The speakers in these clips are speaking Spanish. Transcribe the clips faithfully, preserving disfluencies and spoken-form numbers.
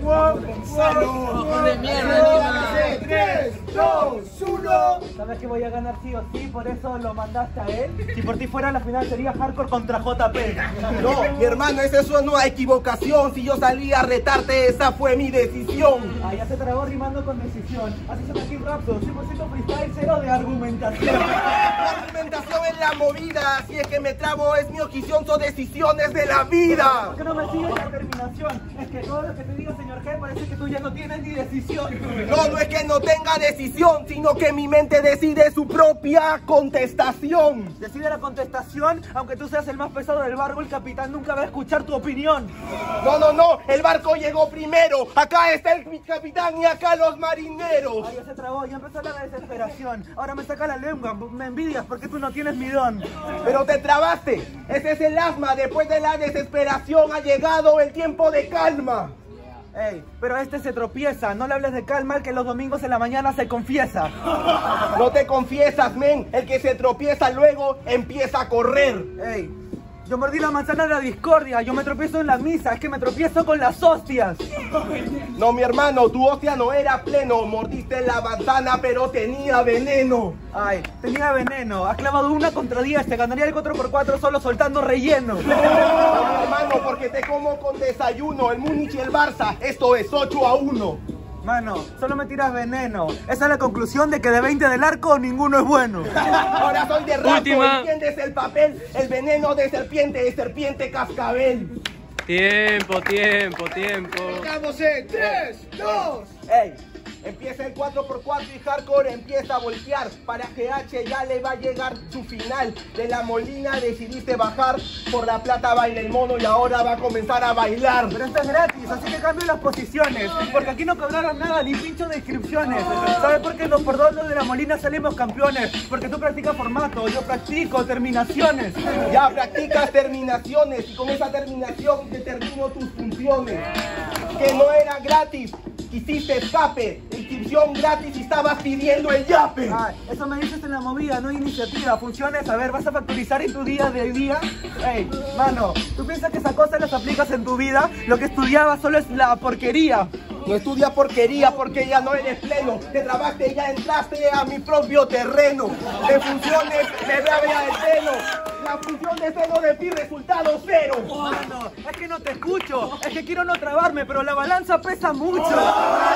¡Salud! ¡De mierda, tres, dos, uno. ¿Sabes que voy a ganar sí o sí? Por eso lo mandaste a él. Si por ti fuera la final sería Hardcore contra J P. No, mi hermano, esa es una equivocación. Si yo salí a retarte, esa fue mi decisión. Ah, ya se trabó rimando con decisión. Así son aquí Raptor, cien por ciento freestyle, cero de argumentación. La argumentación es la movida. Si es que me trabo es mi ocasión, son decisiones de la vida. ¿Por qué no me sigues la terminación? Es que todo lo que te digo, señor G, parece que tú ya no tienes ni decisión. No, no es que no tenga decisión, sino que mi mente decide su propia contestación. Decide la contestación, aunque tú seas el más pesado del barco, el capitán nunca va a escuchar tu opinión. No, no, no, el barco llegó primero. Acá está el capitán y acá los marineros. Ay, ya se trabó, ya empezó la desesperación. Ahora me saca la lengua, me envidias porque tú no tienes mi don. Pero te trabaste, ese es el asma. Después de la desesperación ha llegado el tiempo de calma. Ey, pero este se tropieza, no le hables de calma, el que los domingos en la mañana se confiesa. No te confiesas, men, el que se tropieza luego empieza a correr. Ey, yo mordí la manzana de la discordia, yo me tropiezo en la misa, es que me tropiezo con las hostias. No, mi hermano, tu hostia no era pleno, mordiste la manzana pero tenía veneno. Ay, tenía veneno, has clavado una contra diez, te ganaría el cuatro por cuatro solo soltando relleno. No, mi hermano, porque te como con desayuno, el Múnich y el Barça, esto es ocho a uno. Mano, solo me tiras veneno. Esa es la conclusión de que de veinte del arco ninguno es bueno. Ahora soy de rato, Última. ¿Entiendes el papel? El veneno de serpiente, de serpiente cascabel. Tiempo, tiempo, tiempo. Estamos en tres, dos. Ey, empieza el cuatro por cuatro y Hardcore empieza a voltear. Para que H ya le va a llegar su final. De la Molina decidiste bajar, por la plata baila el mono y ahora va a comenzar a bailar. Pero esto es gratis, así que cambio las posiciones. Porque aquí no cobraron nada, ni pincho de inscripciones. ¿Sabes por qué los por dos los de la Molina salimos campeones? Porque tú practicas formato, yo practico terminaciones. Ya practicas terminaciones y con esa terminación determino tus funciones. Que no era gratis, quisiste escape, inscripción gratis y estabas pidiendo el yape. Ay, eso me dices en la movida, no iniciativa, funciones. A ver, ¿vas a factorizar en tu día de día? Ey, mano, ¿tú piensas que esas cosas las aplicas en tu vida? Lo que estudiabas solo es la porquería. No estudia porquería porque ya no eres pleno. Te trabaste y ya entraste a mi propio terreno. De funciones me voy a ver el seno. La función de seno de ti resultado cero. Mano, es que no te escucho, es que quiero no trabarme, pero la balanza pesa mucho. No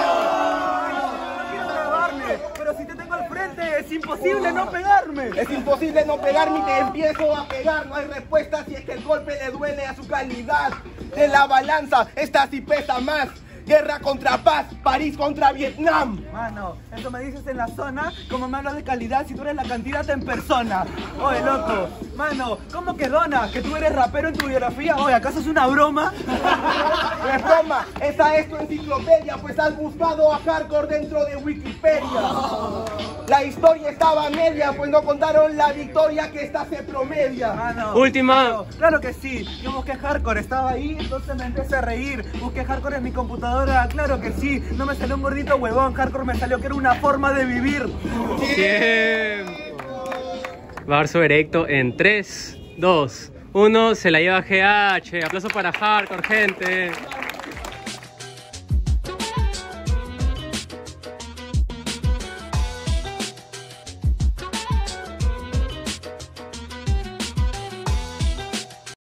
quiero trabarme, pero si te tengo al frente es imposible no pegarme. Es imposible no pegarme y te empiezo a pegar. No hay respuesta si es que el golpe le duele a su calidad. De la balanza, esta sí pesa más. Guerra contra paz, París contra Vietnam. Mano, eso me dices en la zona, como me hablas de calidad si tú eres la cantidad en persona. Oye, loco, mano, ¿cómo que dona? ¿Que tú eres rapero en tu biografía? Oye, ¿acaso es una broma? No es broma, esa es tu enciclopedia, pues has buscado a Hardcore dentro de Wikipedia. La historia estaba media, pues no contaron la victoria que esta se promedia. Mano, Última. mano, claro que sí, yo busqué Hardcore, estaba ahí, entonces me empecé a reír. Busqué Hardcore en mi computadora. Claro que sí, no me salió un gordito huevón, Hardcore me salió que era una forma de vivir. Tiempo. Barzo erecto en tres, dos, uno. Se la lleva G H. Aplausos para Hardcore, gente.